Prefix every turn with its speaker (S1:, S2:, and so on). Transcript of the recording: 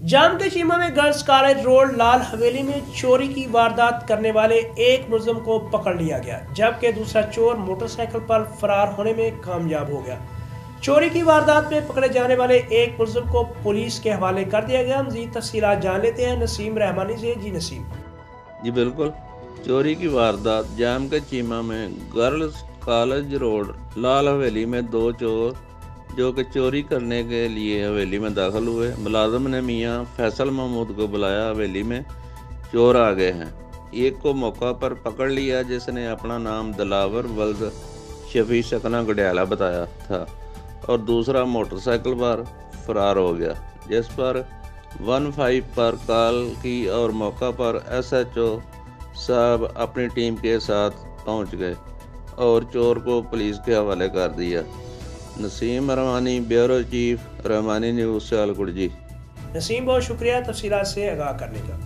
S1: जाम के चीमा में girls college road लाल हवेली में चोरी की वारदात करने वाले एक मुलजिम को पकड़ लिया गया, जबकि दूसरा चोर मोटरसाइकिल पर फरार होने में कामयाब हो गया। चोरी की वारदात में पकड़े जाने वाले एक मुलजिम को पुलिस के हवाले कर दिया गया। मज़ीद तफसीलात जान लेते हैं नसीम रहमानी से। जी नसीम।
S2: जी बिल्कुल, चोरी की वारदात जाम के चीमा में गर्ल्स कॉलेज रोड लाल हवेली में दो चोर जो कि चोरी करने के लिए हवेली में दाखिल हुए। मुलाजिम ने मियां फैसल महमूद को बुलाया। हवेली में चोर आ गए हैं। एक को मौका पर पकड़ लिया जिसने अपना नाम दिलावर वल्द शफी सकना गडियाला बताया था और दूसरा मोटरसाइकिल पर फरार हो गया, जिस पर 15 पर कॉल की और मौका पर SHO साहब अपनी टीम के साथ पहुंच गए और चोर को पुलिस के हवाले कर दिया। Naseem Rahmani, bureau chief, Rahmani news, Sialkot. जी
S1: नसीम, बहुत शुक्रिया तफसीलात से आगाह करने का।